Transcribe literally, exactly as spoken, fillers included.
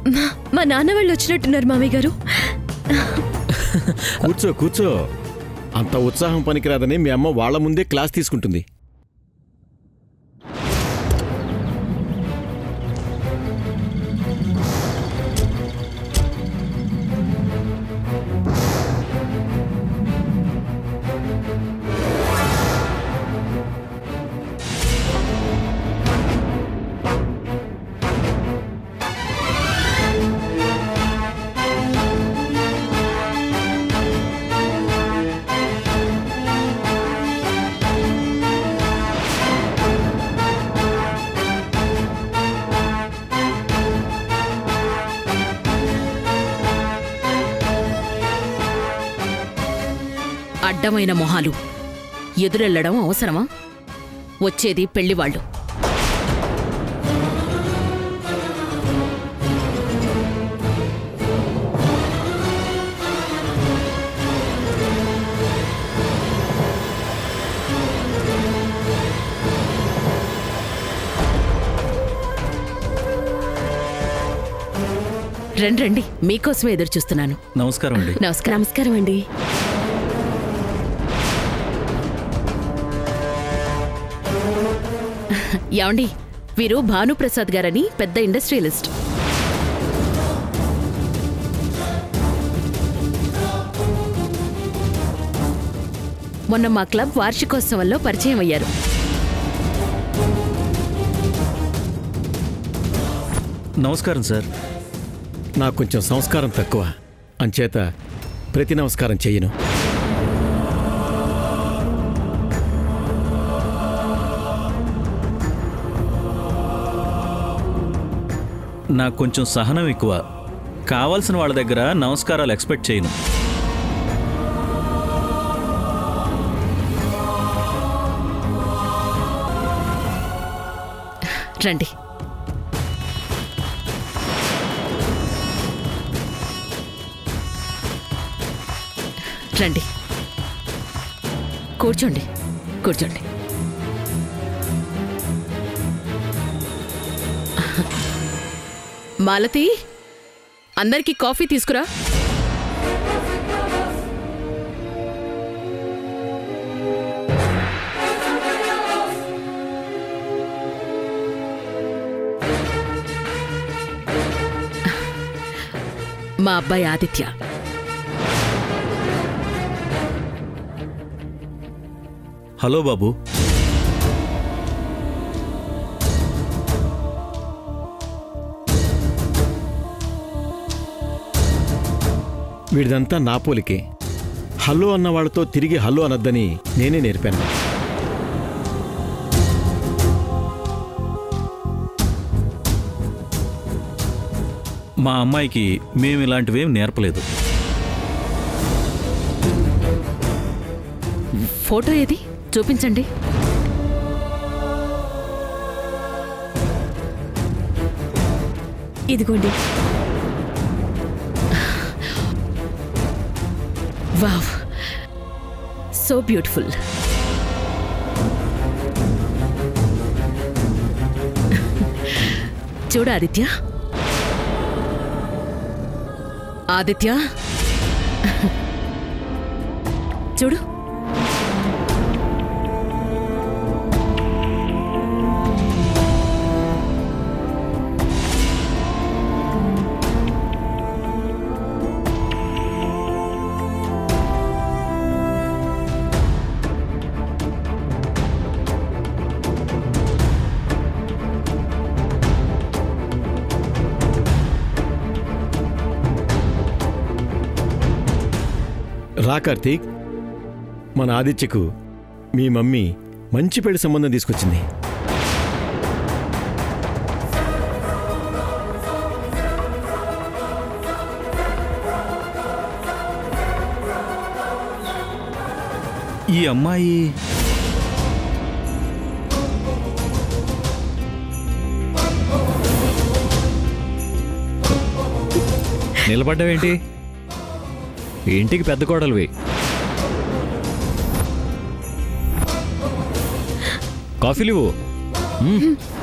మా నాన్న వాళ్ళు వచ్చినట్టున్నారు మామయ్య గారు. కూర్చో కూర్చో. అంత ఉత్సాహం పనికిరాదని మీ అమ్మ వాళ్ళ ముందే క్లాస్ తీసుకుంటుంది. అడ్డమైన మొహాలు ఎదురెళ్లడం అవసరమా? వచ్చేది పెళ్లివాళ్లు. రండి రండి, మీకోసమే ఎదురు చూస్తున్నాను. నమస్కారం అండి. నమస్కారం. నమస్కారం అండి. యాండి, వీరు భానుప్రసాద్ గారని పెద్ద ఇండస్ట్రియలిస్ట్. మొన్న మా క్లబ్ వార్షికోత్సవంలో పరిచయం అయ్యారు. నమస్కారం సార్. నాకు కొంచెం సంస్కారం తక్కువ, అంచేత ప్రతి నమస్కారం చెయ్యను. నాకు కొంచెం సహనం ఎక్కువ. కావాల్సిన వాళ్ళ దగ్గర నమస్కారాలు ఎక్స్పెక్ట్ చేయను. రండి. రండి, కూర్చోండి కూర్చోండి. మాలతి, అందరికీ కాఫీ తీసుకురా. మా అబ్బాయి ఆదిత్య. హలో బాబు. వీడిదంతా నా పోలికే. హలో అన్న వాళ్ళతో తిరిగి హలో అనొద్దని నేనే నేర్పాను. మా అమ్మాయికి మేము ఇలాంటివేం నేర్పలేదు. ఫోటో ఏది చూపించండి. ఇదిగోండి. Wow, so beautiful. చూడు ఆదిత్య. ఆదిత్య చూడు. రా కార్తీక్, మన ఆదిత్యకు మీ మమ్మీ మంచి పెళ్లి సంబంధం తీసుకొచ్చింది. ఈ అమ్మాయి నిలబడ్డావేంటి? ఇంటికి పెద్ద కోడలువి. కాఫీలు ఇవ్వు.